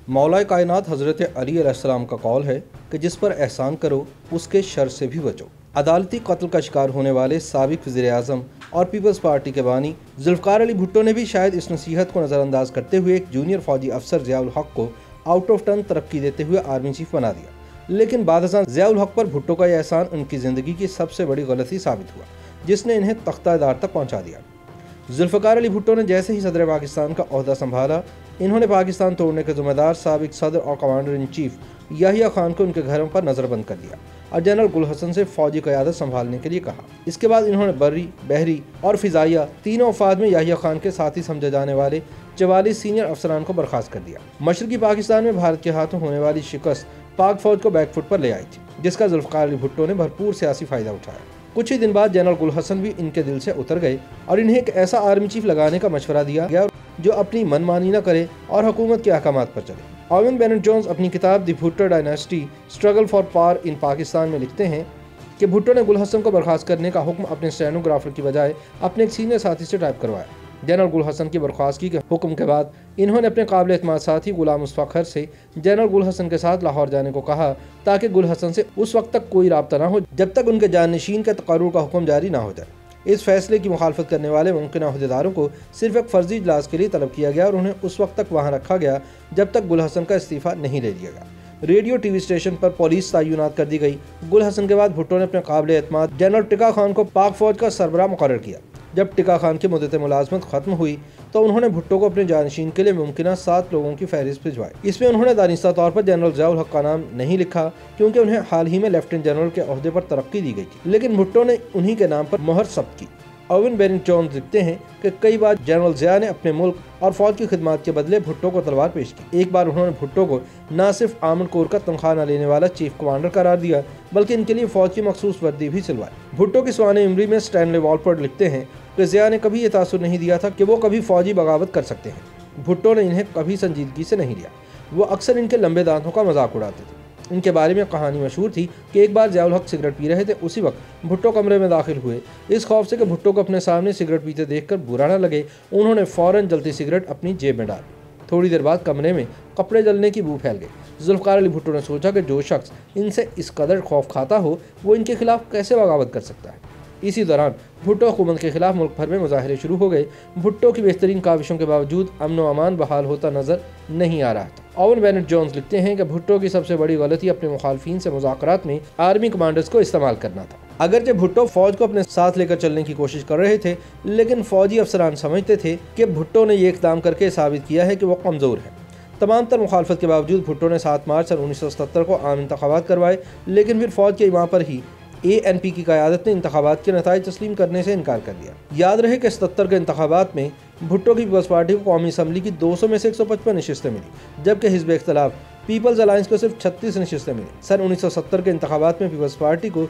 मौलाए कायनात हज़रत अली अलैहिस्सलाम का कौल है कि जिस पर एहसान करो उसके शर से भी बचो। अदालती कत्ल का शिकार होने वाले साबिक वज़ीर-ए-आज़म और पीपल्स पार्टी के बानी जुल्फ़िकार अली भुट्टो ने भी शायद इस नसीहत को नज़रअंदाज करते हुए एक जूनियर फौजी अफसर ज़िया-उल हक़ को आउट ऑफ टर्न तरक्की देते हुए आर्मी चीफ बना दिया। लेकिन बादशाह ज़िया-उल हक़ पर भुट्टो का यह एहसान उनकी ज़िंदगी की सबसे बड़ी गलती साबित हुआ, जिसने इन्हें तख्ता-ए-दार तक पहुँचा दिया। जुल्फ़िकार अली भुट्टो ने जैसे ही सदर पाकिस्तान का ओहदा संभाला, इन्होंने पाकिस्तान तोड़ने के ज़िम्मेदार साबिक सदर और commander in chief Yahya Khan को उनके घरों पर नज़रबंद कर दिया और जनरल गुल हसन से फौजी क़यादत संभालने के लिए कहा। इसके बाद इन्होंने बर्री, बहरी और फ़िज़ाइया तीनों अफ़वाज में याहिया खान के साथी समझे जाने वाले 44 सीनियर अफसरान को बर्खास्त कर दिया। मशरक़ी पाकिस्तान में भारत के हाथों होने वाली शिकस्त पाक फ़ौज को बैकफुट पर ले आई थी, जिसका जुल्फ़िकार अली भुट्टो ने भरपूर सियासी फ़ायदा उठाया। कुछ ही दिन बाद जनरल गुल हसन भी इनके दिल से उतर गए और इन्हें एक ऐसा आर्मी चीफ लगाने का मशवरा दिया गया जो अपनी मनमानी न करे और हुकूमत के अहकामात पर चले। ओवेन बेनेट जोन्स अपनी किताब the Bhutto dynasty struggle for power in Pakistan में लिखते हैं कि भुट्टो ने गुल हसन को बर्खास्त करने का हुक्म अपने स्टेनोग्राफर की बजाय अपने एक सीनियर साथी से टाइप करवाया। जनरल गुल हसन की बर्खास्तगी के हुक्म के बाद इन्होंने अपने काबिल एतमाद साथी गुलाम मुस्तफ़ा खर से जनरल गुल हसन के साथ लाहौर जाने को कहा, ताकि गुल हसन से उस वक्त तक कोई रब्ता न हो जब तक उनके जानशीन के तकर्रुर का हुक्म जारी ना हो जाए। इस फैसले की मुखालफत करने वाले मुमकिन अहदेदारों को सिर्फ एक फर्जी इजलास के लिए तलब किया गया और उन्हें उस वक्त तक वहाँ रखा गया जब तक गुल हसन का इस्तीफ़ा नहीं ले लिया गया। रेडियो टीवी स्टेशन पर पुलिस तैनात कर दी गई। गुल हसन के बाद भुट्टो ने अपने काबिल एतमाद जनरल टिका खान को पाक फौज का सरबराह मुकर्रर किया। जब टिका खान की मुद्दत मुलाजमत खत्म हुई तो उन्होंने भुट्टो को अपने जानशीन के लिए मुमकिन 7 लोगों की फहरिस्त भिजवाई। इसमें उन्होंने दानिस्ता तौर पर जनरल ज़िया-उल हक़ का नाम नहीं लिखा, क्योंकि उन्हें हाल ही में लेफ्टिनेंट जनरल के ओहदे पर तरक्की दी गई थी, लेकिन भुट्टो ने उन्हीं के नाम पर मोहर ज़ब्त की। ओवेन बेनेट जोन्स लिखते हैं कि कई बार जनरल ज़िया ने अपने मुल्क और फौज की खिदमत के बदले भुट्टो को तलवार पेश की। एक बार उन्होंने भुट्टो को न सिर्फ आर्मड कोर का तनख्वाह न लेने वाला चीफ कमांडर करार दिया, बल्कि इनके लिए फौज की मखसूस वर्दी भी सिलवाई। भुट्टो की सवाने इमरी में स्टैनले वॉलपर्ड लिखते हैं कि ज़िया ने कभी ये तासुर नहीं दिया था कि वो कभी फौजी बगावत कर सकते हैं। भुट्टो ने इन्हें कभी संजीदगी से नहीं लिया। वो अक्सर इनके लंबे दांतों का मजाक उड़ाते थे। इनके बारे में कहानी मशहूर थी कि एक बार ज़िया-उल हक़ सिगरेट पी रहे थे। उसी वक्त भुट्टो कमरे में दाखिल हुए। इस खौफ से कि भुट्टो को अपने सामने सिगरेट पीते देखकर बुरा न लगे, उन्होंने फ़ौरन जलती सिगरेट अपनी जेब में डाली। थोड़ी देर बाद कमरे में कपड़े जलने की बू फैल गई। जुल्फ़िकार अली भुट्टो ने सोचा कि जो शख्स इनसे इस कदर खौफ खाता हो वो इनके खिलाफ कैसे बगावत कर सकता है। इसी दौरान भुट्टो हुकूमत के खिलाफ मुल्क भर में मुजाहरे शुरू हो गए। भुट्टो की बेहतरीन काविशों के बावजूद अमन व अमान बहाल होता नजर नहीं आ रहा था। ओवेन बेनेट जोन्स लिखते हैं कि भुट्टो की सबसे बड़ी गलती अपने मुखालफिन से मुज़ाकरात में आर्मी कमांडर्स को इस्तेमाल करना था। अगरचे भुट्टो फौज को अपने साथ लेकर चलने की कोशिश कर रहे थे, लेकिन फौजी अफसरान समझते थे कि भुट्टो ने यह इक़दाम करके साबित किया है कि वो कमज़ोर है। तमाम तर मुखालफत के बावजूद भुट्टो ने 7 मार्च सन 1977 को आम इंतखाबात करवाए, लेकिन फिर फौज के इमाम पर ही ANP की क़यादत ने इंतखाबात के नताइज तस्लीम करने से इनकार कर दिया। याद रहे कि 77 के इंतखाबात में भुट्टो की पीपल्स पार्टी को कौमी असम्बली की 200 में से 155 नशिस्तें मिली, जबकि हिज़्ब इख्तिलाफ पीपल्स अलायंस को सिर्फ 36 नशिस्तें मिली। सन 1970 के इंतखाबात में पीपल्स पार्टी को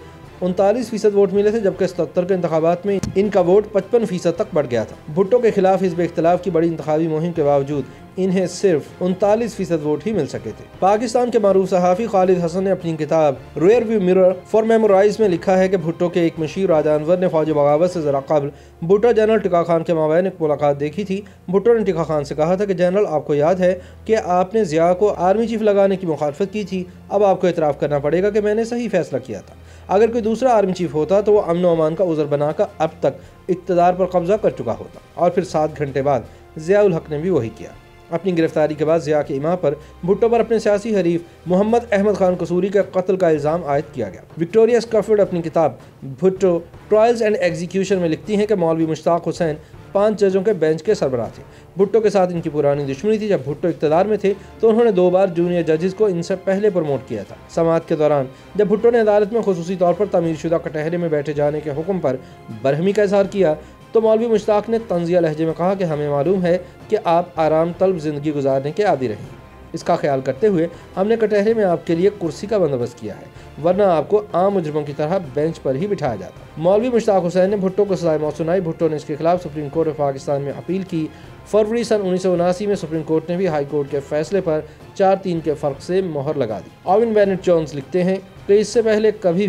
39% वोट मिले थे, जबकि 77 के इंतखाबात में इनका वोट 55% तक बढ़ गया था। भुट्टो के खिलाफ हिज़्ब इख्तिलाफ की बड़ी इंतखाबी मुहिम के बावजूद इन्हें सिर्फ 39% वोट ही मिल सके थे। पाकिस्तान के मारूफ सहाफ़ी खालिद हसन ने अपनी किताब rear view mirror for memorise में लिखा है कि भुट्टो के एक मशीर राजा अनवर ने फौजी बगावत से ज़रा कबल भुट्टो जनरल टिका खान के माबैन एक मुलाकात देखी थी। भुट्टो ने टिका खान से कहा था कि जनरल, आपको याद है कि आपने ज़िया को आर्मी चीफ लगाने की मुखालफत की थी। अब आपको इतराफ़ करना पड़ेगा कि मैंने सही फैसला किया था। अगर कोई दूसरा आर्मी चीफ होता तो वो अमन व अमान का उज़र बनाकर अब तक इक़्तिदार पर कब्जा कर चुका होता। और फिर 7 घंटे बाद ज़िया-उल हक़ ने भी वही किया। अपनी गिरफ्तारी के बाद ज़िया के इमाम पर भुट्टो पर अपने सियासी हरीफ मोहम्मद अहमद खान कसूरी के कत्ल का इल्ज़ाम आयद किया गया। विक्टोरिया स्कॉफिल्ड अपनी किताब भुट्टो ट्रायल्स एंड एग्जीक्यूशन में लिखती हैं कि मौलवी मुश्ताक हुसैन 5 जजों के बेंच के सरबराह थे। भुट्टो के साथ इनकी पुरानी दुश्मनी थी। जब भुट्टो इक़्तिदार में थे तो उन्होंने 2 बार जूनियर जजेस को इनसे पहले प्रमोट किया था। समाअत के दौरान जब भुट्टो ने अदालत में खुसूसी तौर पर तमीरशुदा कटहरे में बैठे जाने के हुक्म पर बरहमी का इज़हार किया तो मौलवी मुश्ताक ने तंज़िया लहजे में कहा कि हमें मालूम है कि आप आराम तलब ज़िंदगी गुजारने के आदी रहे। इसका ख्याल करते हुए हमने कटहरे में आपके लिए कुर्सी का बंदोबस्त किया है, वरना आपको आम मुजरिमों की तरह बेंच पर ही बिठाया जाता। मौलवी मुश्ताक हुसैन ने भुट्टो को सज़ाए मौत सुनाई। भुट्टो ने इसके खिलाफ सुप्रीम कोर्ट ऑफ पाकिस्तान में अपील की। फरवरी सन 1979 में सुप्रीम कोर्ट ने भी हाई कोर्ट के फैसले पर 4-3 के फ़र्क से मोहर लगा दी। ओवेन बेनेट जोन्स लिखते हैं कि इससे पहले कभी भी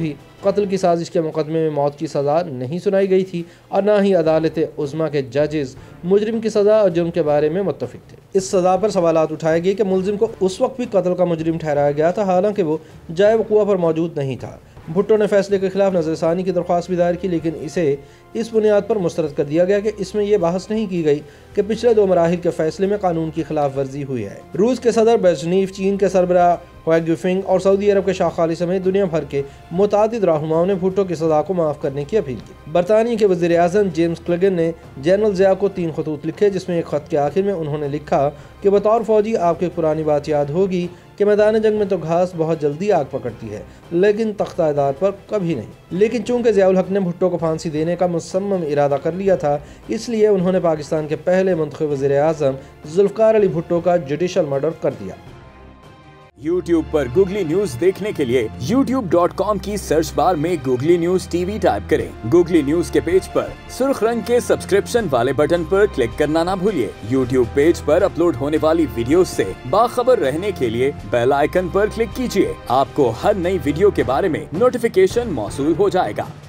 कत्ल की साजिश के मुकदमे में मौत की सज़ा नहीं सुनाई गई थी और न ही अदालत उज़्मा के जजेस मुजरिम की सज़ा और जुर्म के बारे में मुत्तफिक थे। इस सज़ा पर सवालात उठाए गए कि मुलजिम को उस वक्त भी कत्ल का मुजरिम ठहराया गया था, हालांकि वो जाए वक़ूआ पर मौजूद नहीं था। भुट्टो ने फैसले के खिलाफ नज़रसानी की दरख्वास्त भी दायर की, लेकिन इसे इस बुनियाद पर मुस्तरद कर दिया गया कि इसमें यह बहस नहीं की गई कि पिछले 2 मराहिल के फैसले में कानून की खिलाफ वर्जी हुई है। रूस के सदर ब्रेज़नेव, चीन के सरबराह हुआ गुइंग और सऊदी अरब के शाह खालिद समेत दुनिया भर के मुतादिद रहनुमाओं ने भुट्टो की सज़ा को माफ़ करने की अपील की। बरतानिया के वज़ीर आज़म जेम्स क्लेगन ने जनरल ज़िया को 3 खतूत लिखे, जिसमें एक ख़त के आखिर में उन्होंने लिखा कि बतौर फौजी आपको एक पुरानी बात याद होगी कि मैदान जंग में तो घास बहुत जल्दी आग पकड़ती है, लेकिन तख्तादार पर कभी नहीं। लेकिन चूंकि ज़ियाउल हक ने भुट्टो को फांसी देने का मुसम्मम इरादा कर लिया था, इसलिए उन्होंने पाकिस्तान के पहले मुंतखब वज़ीर आज़म जुल्फ़िकार अली भुट्टो का जुडिशल मर्डर कर दिया। YouTube पर गूगली न्यूज देखने के लिए youtube.com की सर्च बार में गूगली न्यूज TV टाइप करें। गूगली न्यूज के पेज पर सुर्ख रंग के सब्सक्रिप्शन वाले बटन पर क्लिक करना ना भूलिए। YouTube पेज पर अपलोड होने वाली वीडियोस से बाखबर रहने के लिए बेल आइकन पर क्लिक कीजिए। आपको हर नई वीडियो के बारे में नोटिफिकेशन मौसूल हो जाएगा।